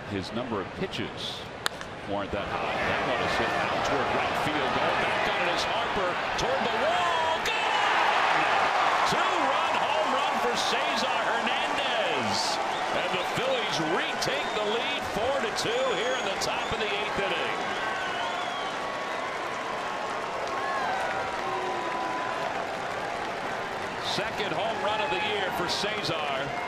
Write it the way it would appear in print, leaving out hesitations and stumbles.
his number of pitches weren't that high. That one is hit out toward right field. Going back on it is Harper toward the wall. Gone! Two-run home run for Cesar Hernandez. And the Phillies retake the lead 4-2 here in the top of the 8th inning. Second home run of the year for Cesar.